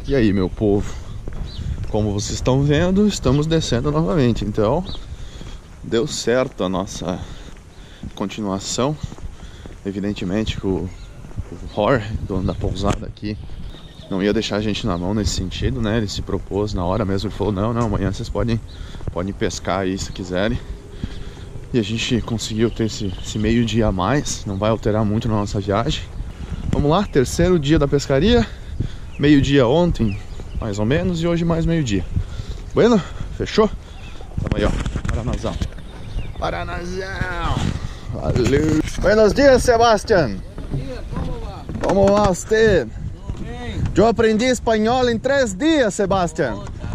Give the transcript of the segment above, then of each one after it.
E aí, meu povo, como vocês estão vendo, estamos descendo novamente. Então deu certo a nossa continuação. Evidentemente que o Jorge, dono da pousada aqui, não ia deixar a gente na mão nesse sentido, né? Ele se propôs na hora mesmo, ele falou, não, amanhã vocês podem pescar aí se quiserem. E a gente conseguiu ter esse meio-dia a mais, não vai alterar muito na nossa viagem. Vamos lá, terceiro dia da pescaria, meio-dia ontem, mais ou menos, e hoje mais meio-dia. Bueno, fechou? Tamo aí, ó, Paranazão. Paranazão! Valeu! Buenos dias, Sebastián! Bom dia, como vai? Como va você? Tudo bem? Eu aprendi espanhol em 3 dias, Sebastián.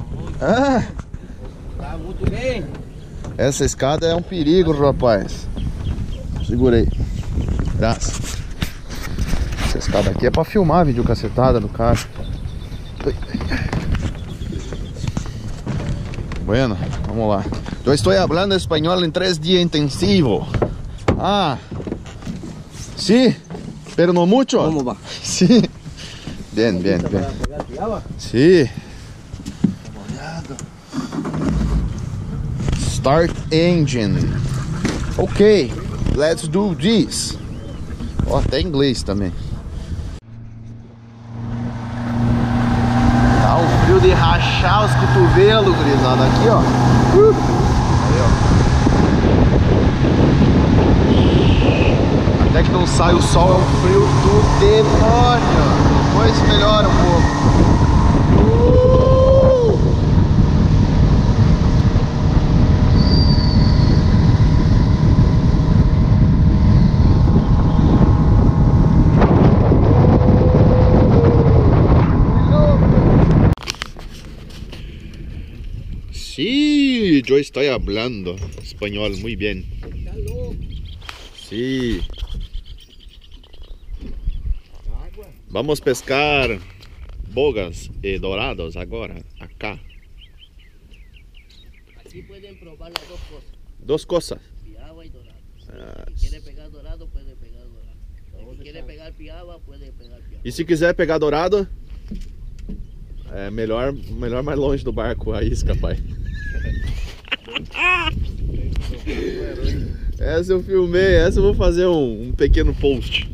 Tá muito bem. Essa escada é um perigo, rapaz. Segurei. Graças. Essa escada aqui é pra filmar vídeo cacetada do cara. Bueno, vamos lá. Eu estou falando espanhol em 3 dias intensivo. Ah, sí, pero no mucho. Como va? Sí. Bien. Sí. Start engine. Ok, let's do this. Ó, até inglês também. Tá um frio de rachar os cotovelos, gurizada. Aqui, ó. Aí, ó. Até que não sai o sol, é um frio do demônio. Depois melhora um pouco. Sí, yo estoy hablando español muy bien. Sí. Vamos pescar bogas e dourados agora, acá. Aquí pueden probar las dos cosas. Dos cosas. Piaba y dorado. Si quiere pegar dorado, puede pegar dorado. Si quiere pegar piaba, puede pegar piaba. E se quiser pegar dourado, é melhor mais longe do barco a isca, pai. Essa eu filmei, essa eu vou fazer um pequeno post.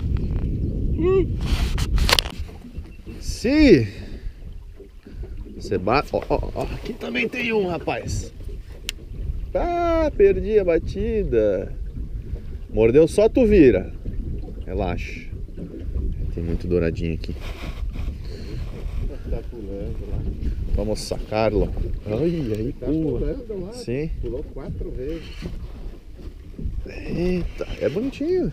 Sim. Ó, aqui também tem um, rapaz. Ah, perdi a batida. Mordeu só tu vira. Relaxa. Tem muito douradinho aqui. Tá pulando lá. Vamos sacarlo. Ai, aí Tá pula. pulando lá. Sim. Pulou 4 vezes. Eita, é bonitinho.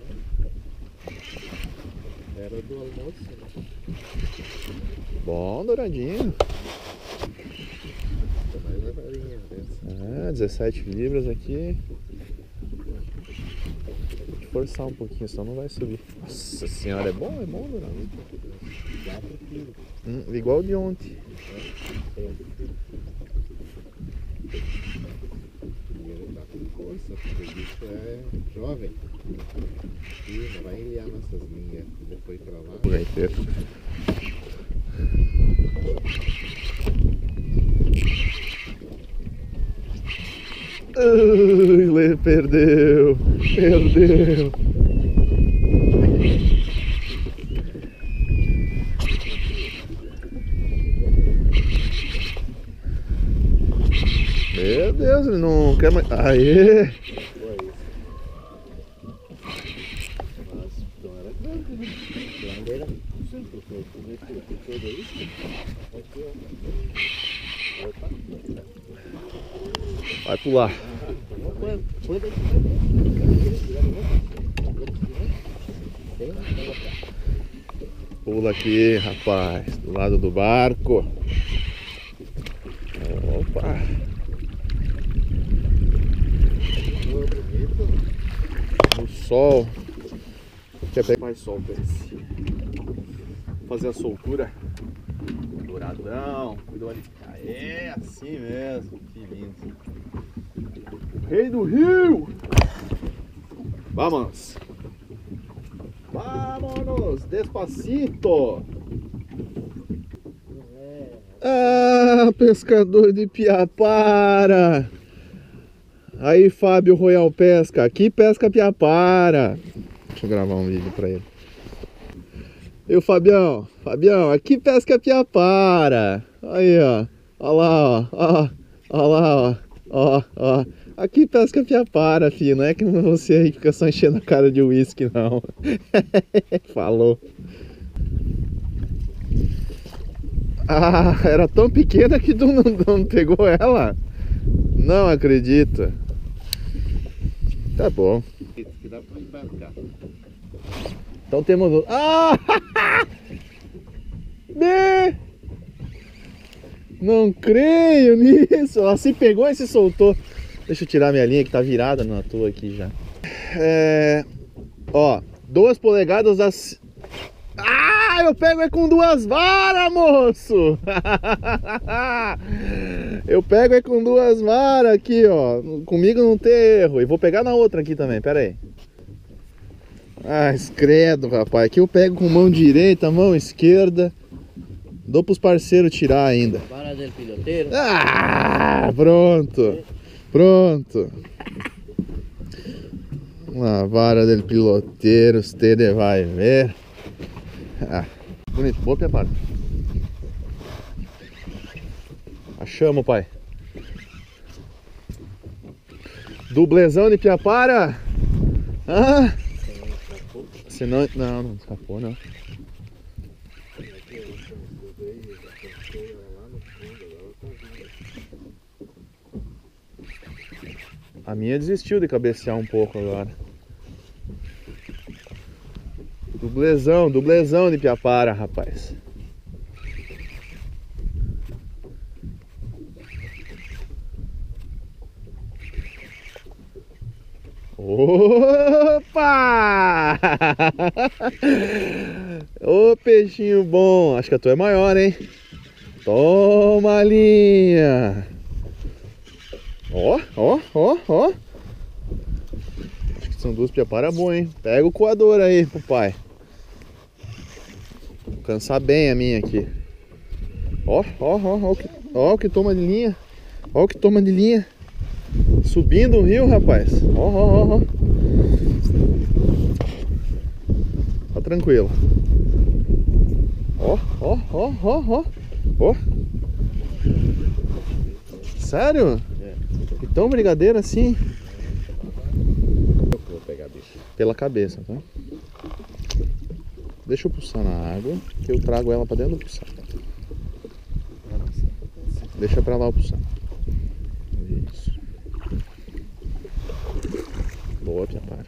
Era do almoço, né? Bom, douradinho. Tá mais uma varinha dessa. 17 libras aqui. Tem que forçar um pouquinho, senão não vai subir. Nossa senhora, é bom dourado. 4 quilos. Igual de ontem. E ele tá com força, porque o bicho é jovem. E não vai enliar nossas linhas depois pra lá. O gaiteiro. Ai, perdeu. Meu Deus, ele não quer mais. Aê! Mas então era grande, né? Grande era sempre foi. Como é que tudo isso? Aqui, ó. Opa. Vai pular. Pula aqui, rapaz, do lado do barco. Opa! No sol. Quer pegar mais sol pra esse? Fazer a soltura. Douradão. Cuidado ali. É assim mesmo. Que lindo. Rei do Rio! Vamos! Vámonos! Despacito! Ah, pescador de piapara. Aí, Fábio Royal Pesca. Aqui pesca piapara. Deixa eu gravar um vídeo pra ele. E o Fabião? Fabião, aqui pesca piapara. Aí, ó. Ó lá, ó. Ó lá, ó. Ó. Aqui pesca piapara, filho. Não é que você aí fica só enchendo a cara de uísque, não. Falou. Ah, era tão pequena que tu não pegou ela? Não acredito. Tá bom. Então temos... Ah! Não creio nisso. Ela se pegou e se soltou. Deixa eu tirar minha linha que tá virada na tua aqui já. Ó, 2 polegadas das... Ah, eu pego é com 2 varas, moço. Eu pego é com 2 varas aqui, ó. Comigo não tem erro. E vou pegar na outra aqui também, pera aí. Ah, credo, rapaz. Aqui eu pego com mão direita, mão esquerda. Dou pros parceiros tirar ainda. Vara del piloteiro. Ah, pronto. Pronto. Uma vara del piloteiro, você vai ver. Ah, bonito, boa piapara. Achamos, pai. Dublezão de piapara. Ah. Senão... Não escapou, não. A minha desistiu de cabecear um pouco agora. Dublezão de piapara, rapaz. Opa! Ô peixinho bom. Acho que a tua é maior, hein? Toma a linha. Ó. Acho que são 2 piapara boas, hein? Pega o coador aí pro pai. Vou cansar bem a minha aqui. Ó o que toma de linha. Ó o que toma de linha. Subindo o rio, rapaz. Ó. Tá tranquilo. Ó. Sério? É. E tão brigadeiro assim? Eu vou pegar, bicho. Pela cabeça, tá? Deixa eu pulsar na água, que eu trago ela pra dentro do pulsar. Deixa pra lá o pulsar. Isso. Boa, piapara.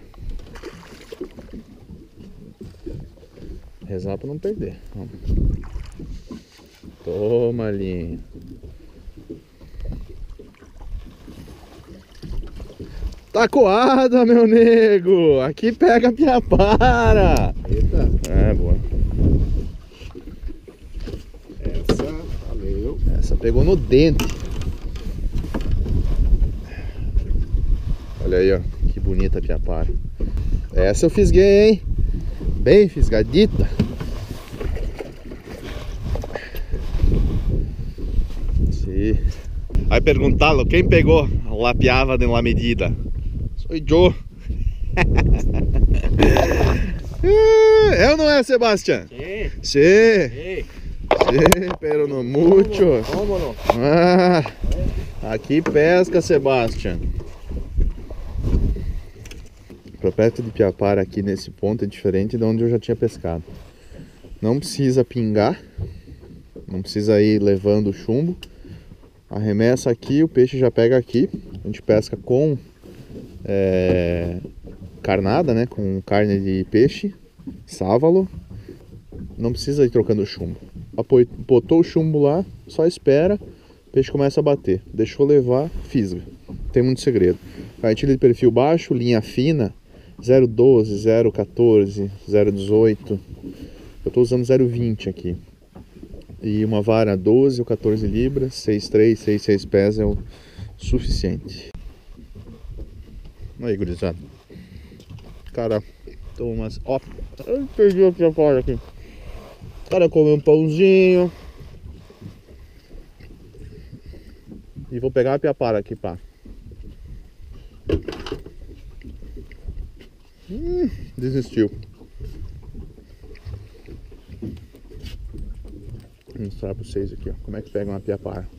Rezar pra não perder. Vamos. Toma, linha. Tá coada, meu nego! Aqui pega a piapara! Eita! É, boa. Essa, valeu. Essa pegou no dente. Olha aí, ó. Que bonita a piapara. Essa eu fisguei, hein? Bem fisgadita. Sim. Aí perguntá-lo, quem pegou a piava de la medida? Sou eu. É ou não é, Sebastián? Sí. Sí. Sí, pero no mucho. Vámonos. Ah, aqui pesca, Sebastián. Pra perto de piapara aqui nesse ponto é diferente de onde eu já tinha pescado. Não precisa pingar, não precisa ir levando o chumbo. Arremessa aqui, o peixe já pega aqui. A gente pesca com carnada, né? Com carne de peixe, sávalo. Não precisa ir trocando o chumbo. Botou o chumbo lá, só espera, o peixe começa a bater. Deixou levar, fisga. Não tem muito segredo. Cartilha de perfil baixo, linha fina, 0,12, 0,14, 0,18. Eu estou usando 0,20 aqui. E uma vara 12 ou 14 libras, 6,3, 6,6 pés é o suficiente. Aí, gurizada. Cara, toma umas... Ó, eu perdi aqui a fora aqui. Cara, comeu um pãozinho. e vou pegar a piapara aqui, pá. Desistiu. Vou mostrar pra vocês aqui, ó, como é que pega uma piapara.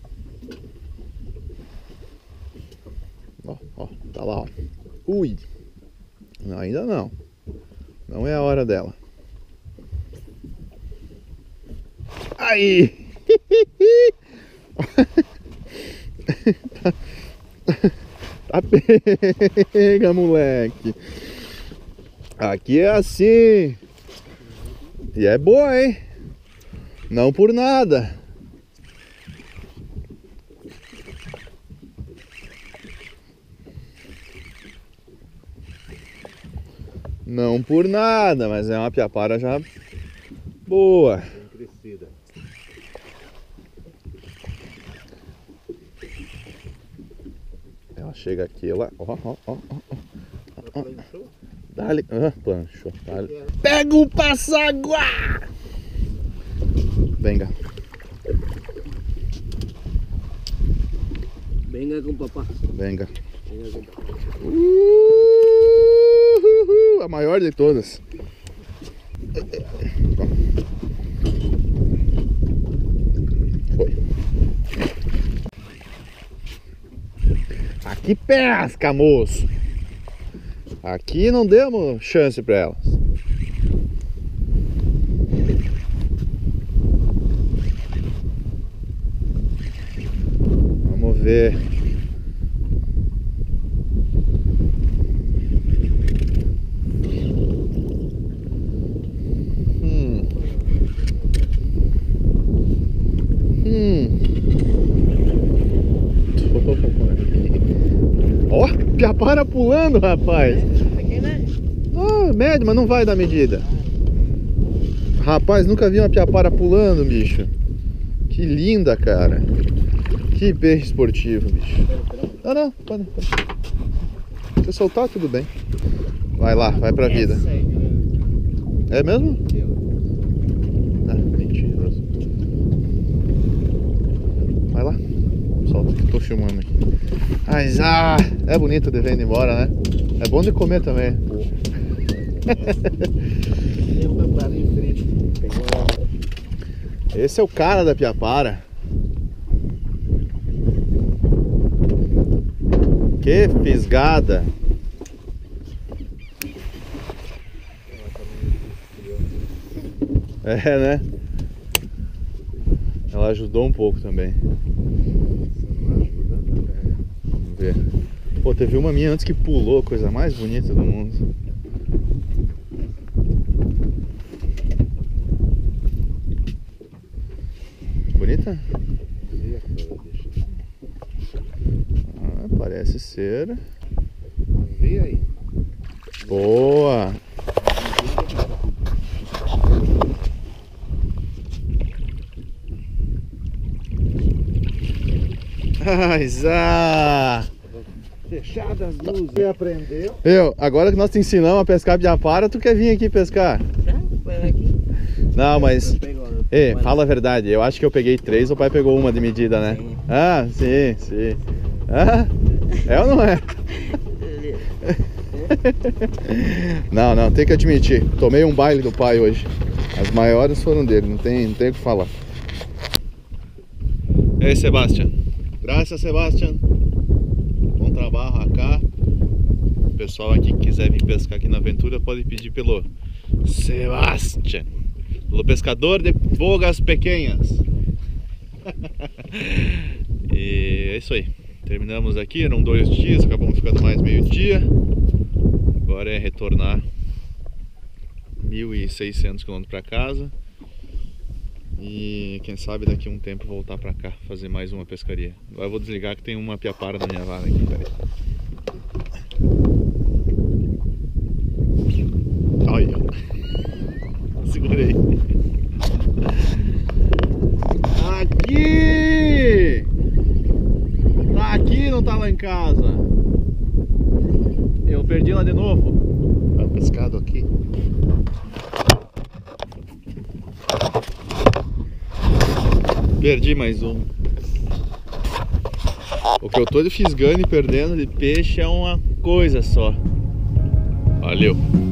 Ó, tá lá, ó. Ui! Não, ainda não. Não é a hora dela. Aí! Tá pega, moleque. Aqui é assim. E é boa, hein? Não por nada. Não por nada, mas é uma piapara já boa. Bem crescida. Ela chega aqui, ela... Ó. Planchou? Dá-lhe... planchou. Pega o passaguá! Venga. Venga com papá. Venga. Venga com papá. A maior de todas. Foi. Aqui pesca, moço. Aqui não demos chance para elas. Vamos ver. Ó, piapara pulando, rapaz. Pequena? Ah, médio, mas não vai dar medida. Rapaz, nunca vi uma piapara pulando, bicho. Que linda, cara. Que peixe esportivo, bicho. Não, pode. Se você soltar, tudo bem. Vai lá, vai pra vida. É mesmo? Ah, mentiroso. Vai lá. Solta que eu tô filmando aqui. Mas, é bonito de ver indo embora, né? É bom de comer também. Esse é o cara da piapara. Que fisgada. É, né? Ela ajudou um pouco também. Vamos ver. Pô, teve uma minha antes que pulou, coisa mais bonita do mundo. Bonita? Parece ser. Vê aí. Boa! Fechadas as luzes. Você aprendeu? Agora que nós te ensinamos a pescar piapara, tu quer vir aqui pescar? Não, mas... fala a verdade, eu acho que eu peguei 3, o pai pegou uma de medida, né? Sim. Ah, sim. Ah, é ou não é? Não, tem que admitir. Tomei um baile do pai hoje. As maiores foram dele, não tem o que falar. E aí, Sebastião? Graças, Sebastião. Bom trabalho acá. O pessoal aqui que quiser vir pescar aqui na aventura pode pedir pelo Sebastião, pelo pescador de bogas pequenas. E é isso aí. Terminamos aqui, eram 2 dias, acabamos ficando mais meio-dia. Agora é retornar 1.600 km para casa. E quem sabe daqui a um tempo voltar pra cá, fazer mais uma pescaria. Agora eu vou desligar que tem uma piapara na minha vara aqui, peraí. Olha, segurei. Aqui! Tá aqui, não tá lá em casa. Eu perdi lá de novo. Tá pescado aqui. Perdi mais um. O que eu tô fisgando e perdendo de peixe é uma coisa só. Valeu!